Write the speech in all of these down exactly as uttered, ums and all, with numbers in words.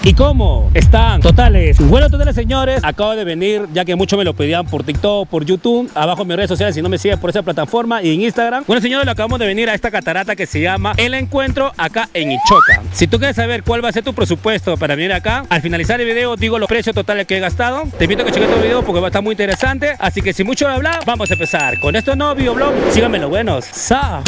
¿Y cómo están? Totales. Bueno, totales, señores, acabo de venir, ya que muchos me lo pedían por TikTok, por YouTube, abajo en mis redes sociales, si no me siguen por esa plataforma, y en Instagram. Bueno, señores, lo acabamos de venir a esta catarata que se llama El Encuentro, acá en Ichoca. Si tú quieres saber cuál va a ser tu presupuesto para venir acá, al finalizar el video digo los precios totales que he gastado. Te invito a que cheques el video porque va a estar muy interesante. Así que sin mucho hablar, vamos a empezar con este nuevo videoblog. Síganme los buenos. ¡Sa!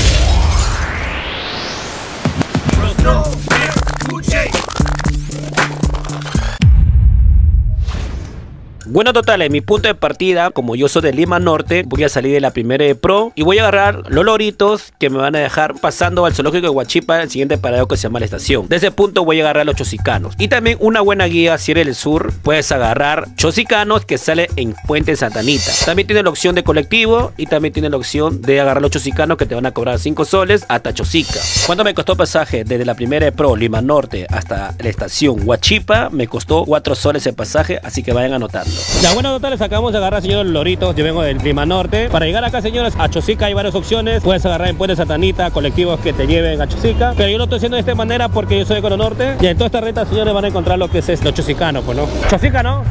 Bueno, total, en mi punto de partida, como yo soy de Lima Norte, voy a salir de la primera de Pro y voy a agarrar los loritos que me van a dejar pasando al zoológico de Huachipa, el siguiente paradero que se llama La Estación. Desde ese punto voy a agarrar los chosicanos. Y también una buena guía, si eres del sur, puedes agarrar chosicanos que sale en Puente Santa Anita. También tiene la opción de colectivo y también tiene la opción de agarrar los chosicanos que te van a cobrar cinco soles hasta Chosica. ¿Cuánto me costó pasaje desde la primera de Pro, Lima Norte, hasta La Estación Huachipa? Me costó cuatro soles el pasaje, así que vayan anotando. Ya, bueno, totales, acabamos de agarrar, señores, loritos. Yo vengo del Lima Norte. Para llegar acá, señores, a Chosica hay varias opciones. Puedes agarrar en Puente Santa Anita, colectivos que te lleven a Chosica. Pero yo lo estoy haciendo de esta manera porque yo soy de Cono Norte. Y en toda esta reta, señores, van a encontrar lo que es los chosicanos, pues, ¿no? Chosica, ¿no?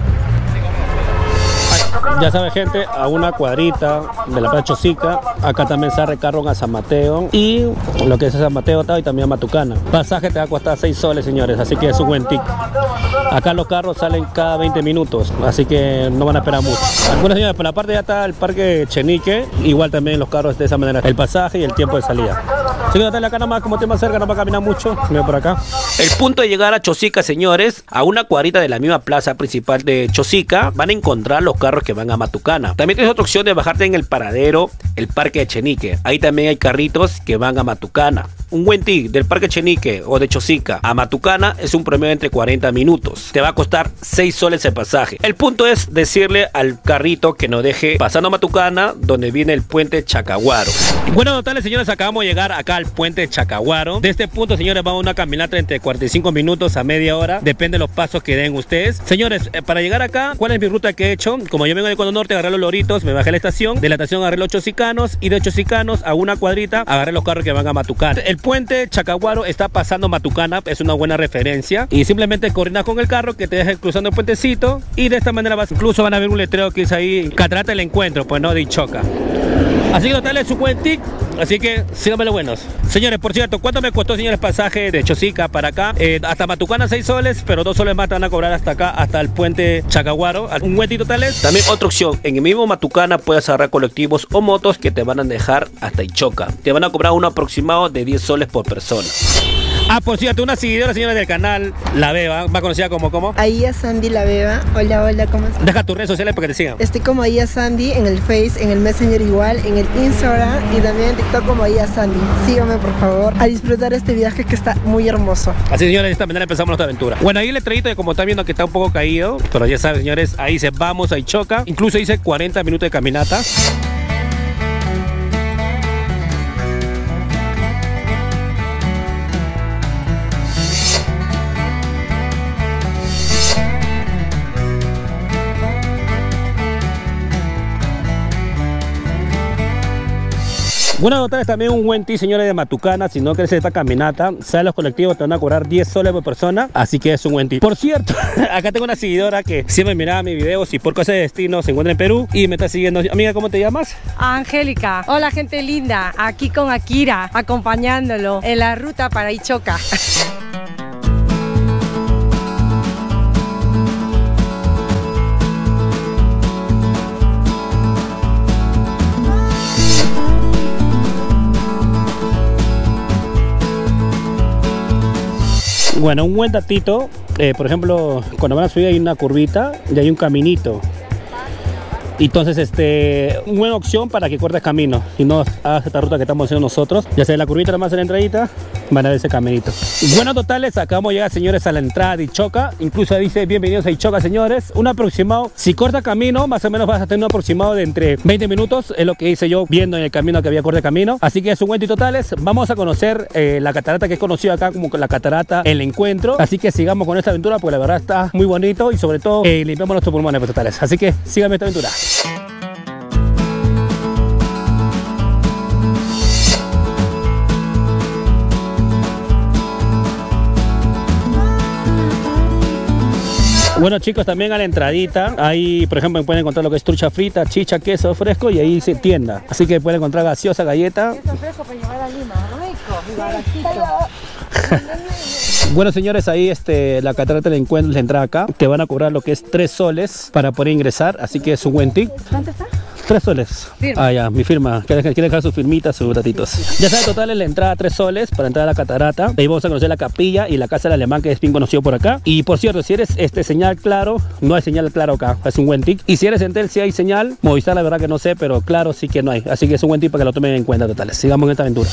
Ya sabe, gente, a una cuadrita de la Plaza Chosica. Acá también se recargan a San Mateo y lo que es San Mateo y también a Matucana. Pasaje te va a costar seis soles, señores, así que es un buen tic. Acá los carros salen cada veinte minutos, así que no van a esperar mucho. Bueno, señores, por la parte ya está el Parque Chenique. Igual también los carros de esa manera, el pasaje y el tiempo de salida. Así que acá nomás, como te más cerca, no va a caminar mucho. Mira por acá. El punto de llegar a Chosica, señores, a una cuadrita de la misma plaza principal de Chosica, van a encontrar los carros que van a Matucana. También tienes otra opción de bajarte en el paradero, el Parque de Chenique. Ahí también hay carritos que van a Matucana. Un buen tic del Parque Chenique o de Chosica a Matucana es un promedio entre cuarenta minutos. Te va a costar seis soles el pasaje. El punto es decirle al carrito que nos deje pasando a Matucana, donde viene el puente Chacahuaro. Bueno, totales, señores, acabamos de llegar acá al puente Chacahuaro. De este punto, señores, vamos a una caminata entre cuarenta y cinco minutos a media hora. Depende de los pasos que den ustedes. Señores, eh, para llegar acá, ¿cuál es mi ruta que he hecho? Como yo vengo de Cono Norte, agarré los loritos, me bajé a la estación. De la estación agarré los chosicanos y de chosicanos a una cuadrita agarré los carros que van a Matucana. El puente Chacahuaro está pasando Matucana, es una buena referencia. Y simplemente coordinas con el carro que te deje cruzando el puentecito. Y de esta manera vas, incluso van a ver un letrero que dice ahí, Catarata El Encuentro, pues no, de Ichoca. Así que total es un buen tic. Así que síganme los buenos. Señores, por cierto, ¿cuánto me costó, señores, pasaje de Chosica para acá? Eh, hasta Matucana seis soles, pero dos soles más te van a cobrar hasta acá, hasta el puente Chacahuaro. Un buen tic total es. También otra opción, en el mismo Matucana puedes agarrar colectivos o motos que te van a dejar hasta Ichoca. Te van a cobrar un aproximado de diez soles por persona. Ah, por cierto, una seguidora, señora, del canal La Beba, más conocida como, ¿cómo? Ahí Sandy La Beba. Hola, hola, ¿cómo estás? Deja tus redes sociales para que te sigan. Estoy como ahí Sandy en el Face, en el Messenger igual, en el Instagram y también en TikTok como ahí Sandy. Síganme, por favor, a disfrutar este viaje que está muy hermoso. Así, señores, de esta manera empezamos nuestra aventura. Bueno, ahí el letrerito, como están viendo, que está un poco caído, pero ya saben, señores, ahí dice vamos a Ichoca. Incluso dice cuarenta minutos de caminata. Bueno, totales, también un buen tip, señores, de Matucana. Si no quieres esta caminata, sale los colectivos, te van a cobrar diez soles por persona. Así que es un buen tip. Por cierto, acá tengo una seguidora que siempre miraba mis videos y por cosas de destino se encuentra en Perú y me está siguiendo. Amiga, ¿cómo te llamas? Angélica. Hola, gente linda. Aquí con Akira, acompañándolo en la ruta para Ichoca. Bueno, un buen datito, eh, por ejemplo, cuando van a subir hay una curvita y hay un caminito. Entonces, este, una buena opción para que cortes camino y no hagas esta ruta que estamos haciendo nosotros. Ya sea la curvita, nada más en la entradita, van a ver ese caminito. Bueno, totales, acabamos de llegar, señores, a la entrada de Ichoca. Incluso dice bienvenidos a Ichoca, señores. Un aproximado, si corta camino, más o menos vas a tener un aproximado de entre veinte minutos. Es lo que hice yo viendo en el camino que había corte camino. Así que es un buen tip totales. Vamos a conocer eh, la catarata que es conocida acá como la catarata El Encuentro. Así que sigamos con esta aventura porque la verdad está muy bonito y sobre todo eh, limpiamos nuestros pulmones, pues, totales. Así que síganme esta aventura. Bueno chicos, también a la entradita, ahí por ejemplo pueden encontrar lo que es trucha frita, chicha, queso fresco y ahí dice tienda. Así que pueden encontrar gaseosa, galleta. Queso fresco para llevar a Lima, rico y baratito. Bueno señores, ahí este, la catarata de encuentro, la entrada acá, te van a cobrar lo que es tres soles para poder ingresar, así que es un buen tip. ¿Cuánto está? Tres soles. Firma. Ah, ya, mi firma. Quiere dejar su firmita, sus ratitos. Ya sabe, total es la entrada tres soles para entrar a la catarata. Ahí vamos a conocer la capilla y la casa del alemán, que es bien conocido por acá. Y por cierto, si eres este señal claro, no hay señal claro acá. Es un buen tip. Y si eres Entel, sí hay señal. Movistar, la verdad que no sé, pero claro, sí que no hay. Así que es un buen tip para que lo tomen en cuenta, totales. Sigamos en esta aventura.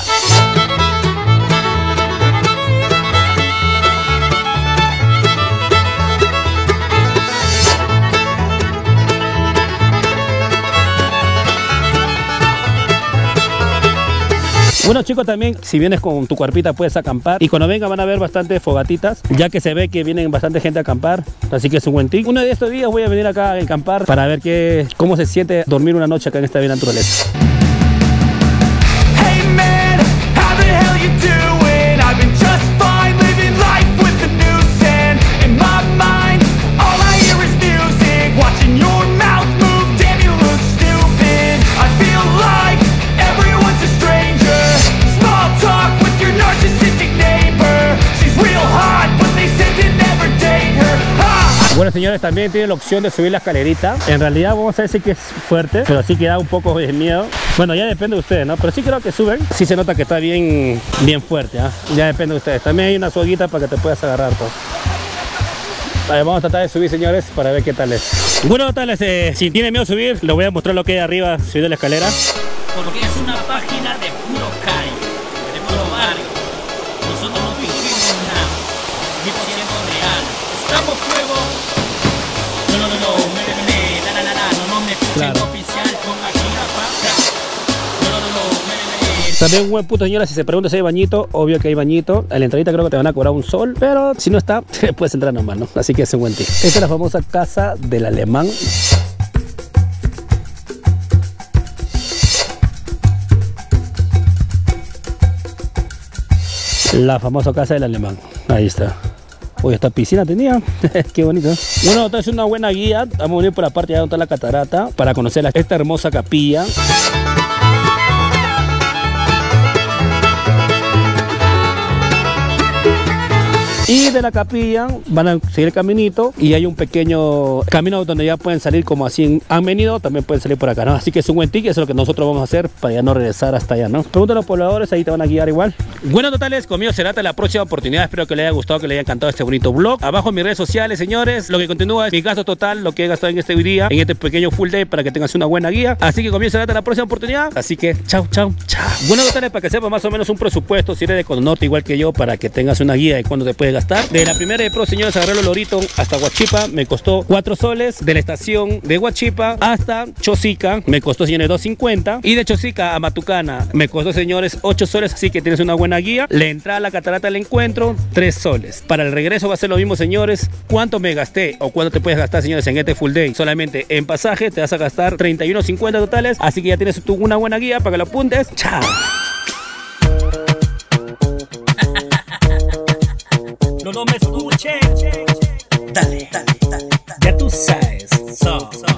Bueno chicos, también si vienes con tu cuerpita puedes acampar, y cuando venga van a ver bastantes fogatitas, ya que se ve que vienen bastante gente a acampar, así que es un buen tip. Uno de estos días voy a venir acá a acampar para ver qué, cómo se siente dormir una noche acá en esta bella naturaleza. Hey man, how the hell you doing? I've been just fine living life with the news and in my mind all I hear is music, watching your mouth move, damn you look stupid. I feel like everyone's a stranger. Small talk with your narcissistic neighbor. She's real hot, but they said to never date her. Ha! Bueno señores, también tienen la opción de subir la escalerita. En realidad vamos a decir que es fuerte, pero sí que da un poco de miedo. Bueno, ya depende de ustedes, ¿no? Pero sí creo que suben. Sí se nota que está bien, bien fuerte, ¿eh? Ya depende de ustedes. También hay una soguita para que te puedas agarrar todo. Vale, vamos a tratar de subir señores para ver qué tal es. Bueno, tales, eh, si tienen miedo a subir, les voy a mostrar lo que hay arriba subiendo la escalera. Porque es una página de puro calle, de puro barrio. Nosotros no fingimos nada, cien por ciento real. Estamos fuego. No, no, no, no, me, me, me, la, la, la, la, no, no me escuchen Claro. oficial con aquí la paja. No, no, no, no, me, me, me. También un buen punto señora, si se pregunta si hay bañito, obvio que hay bañito. A la entradita creo que te van a cobrar un sol, pero si no está, puedes entrar nomás, ¿no? Así que es un buen tip. Esta es la famosa casa del alemán. La famosa casa del alemán. Ahí está. Uy, esta piscina tenía. Qué bonito. Bueno, esta es una buena guía. Vamos a venir por la parte de donde está la catarata para conocer la- esta hermosa capilla. Y de la capilla van a seguir el caminito y hay un pequeño camino donde ya pueden salir como así han venido, también pueden salir por acá, ¿no? Así que es un buen tip, eso es lo que nosotros vamos a hacer para ya no regresar hasta allá, ¿no? Pregúntale a los pobladores, ahí te van a guiar igual. Bueno, totales, conmigo será hasta la próxima oportunidad. Espero que les haya gustado, que les haya encantado este bonito vlog. Abajo en mis redes sociales, señores, lo que continúa es mi gasto total, lo que he gastado en este día, en este pequeño full day para que tengas una buena guía. Así que conmigo será hasta la próxima oportunidad. Así que chau, chau, chau. Bueno, totales, para que sepas más o menos un presupuesto, si eres de Cono Norte igual que yo, para que tengas una guía de cuándo te puedes gastar. De la primera de Pro, señores, agarré el Lorito hasta Huachipa, me costó cuatro soles. De la estación de Huachipa hasta Chosica, me costó, señores, dos cincuenta. Y de Chosica a Matucana, me costó, señores, ocho soles. Así que tienes una buena guía. La entrada a la catarata del encuentro, tres soles. Para el regreso va a ser lo mismo, señores. ¿Cuánto me gasté o cuánto te puedes gastar, señores, en este full day? Solamente en pasaje te vas a gastar treinta y uno cincuenta totales. Así que ya tienes tú una buena guía para que lo apuntes. Chao. No, no me escuches. Dale, dale, dale, dale. Ya tú sabes. So, so.